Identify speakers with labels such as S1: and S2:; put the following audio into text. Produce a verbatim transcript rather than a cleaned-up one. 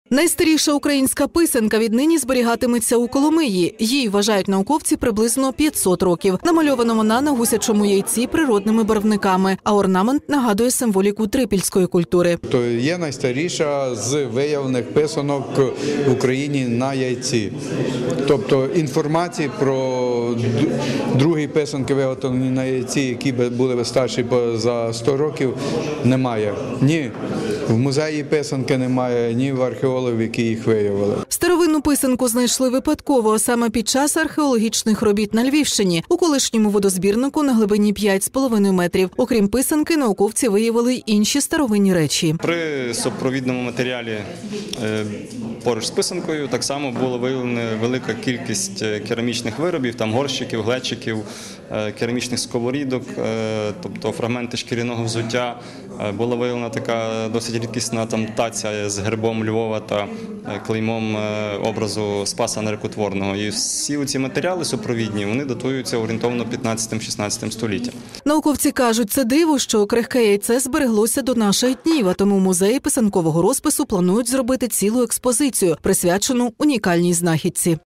S1: Найстаріша українська писанка віднині зберігатиметься у Коломиї. Їй, вважають науковці, приблизно п'ятсот років. Намальована вона на гусячому яйці природними барвниками, а орнамент нагадує символіку трипільської культури.
S2: То є найстаріша з виявлених писанок в Україні на яйці. Тобто інформації про другі писанки, виготовлені на яйці, які були старші за сто років, немає. Ні в музеї писанки немає, ні в археологів, які їх виявили.
S1: Старовинну писанку знайшли випадково, саме під час археологічних робіт на Львівщині, у колишньому водозбірнику на глибині п'ять з половиною метрів. Окрім писанки, науковці виявили й інші старовинні речі.
S3: При супровідному матеріалі поруч з писанкою так само було виявлена велика кількість керамічних виробів, там горщиків, глечиків, керамічних сковорідок, тобто фрагменти шкіряного взуття. Була виявлена така досить рідкісна там таця з гербом Львова та клеймом образу Спаса Нерукотворного. І всі ці матеріали супровідні, вони датуються орієнтовно п'ятнадцятим-шістнадцятим століттям.
S1: Науковці кажуть, це диво, що крихке яйце збереглося до наших днів, а тому музеї писанкового розпису планують зробити цілу експозицію, присвячену унікальній знахідці.